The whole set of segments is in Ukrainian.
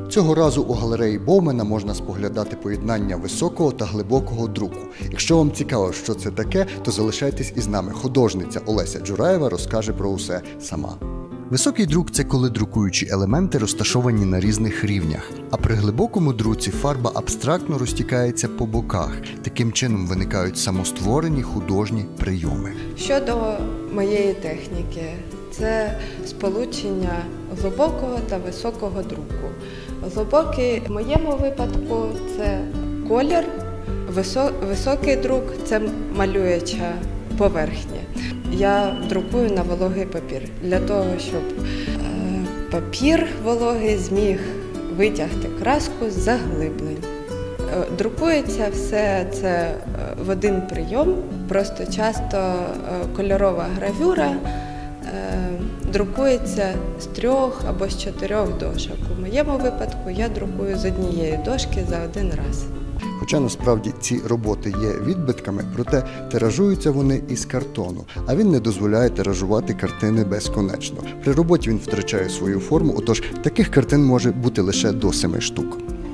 Цього разу у галереї Боумена можна споглядати поєднання високого та глибокого друку. Якщо вам цікаво, що це таке, то залишайтесь із нами. Художниця Олеся Джураєва розкаже про усе сама. Високий друк – це коли друкуючі елементи розташовані на різних рівнях, а при глибокому друці фарба абстрактно розтікається по боках. Таким чином виникають самостворені художні прийоми. Щодо моєї техніки, це сполучення глибокого та високого друку. Глибокий в моєму випадку це колір, високий друк – це малююча поверхня. Я друкую на вологий папір для того, щоб папір вологий зміг витягти краску з заглиблень. Друкується все це в один прийом, просто часто кольорова гравюра друкується з 3 або з 4 дошок. У моєму випадку я друкую з однієї дошки за один раз. Хоча насправді ці роботи є відбитками, проте тиражуються вони із картону, а він не дозволяє тиражувати картини безконечно. При роботі він втрачає свою форму, отож таких картин може бути лише до 7 штук.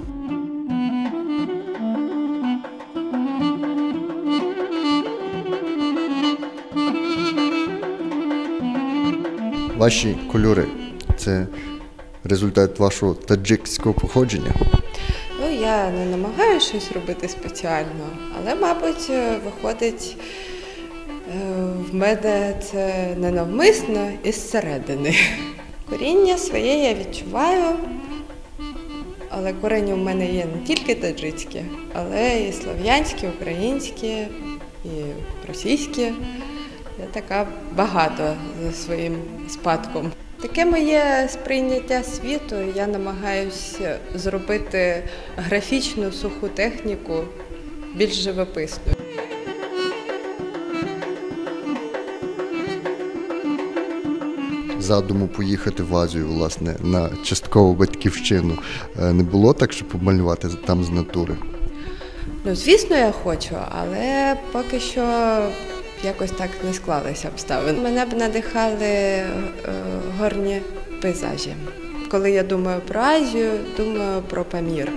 Ваші кольори – це результат вашого таджикського походження? Ну, я не намагаюся щось робити спеціально, але, мабуть, виходить в мене це ненавмисно із середини. Коріння своє я відчуваю, але корені в мене є не тільки таджикські, але і слов'янські, українські, і російські. Я така багата за своїм спадком. Таке моє сприйняття світу. Я намагаюся зробити графічну суху техніку більш живописною. Задуму поїхати в Азію, власне, на часткову батьківщину. Не було так, щоб помалювати там з натури? Ну, звісно, я хочу, але поки що якось так не склалися обставини. Мене б надихали горні пейзажі. Коли я думаю про Азію, думаю про Памір.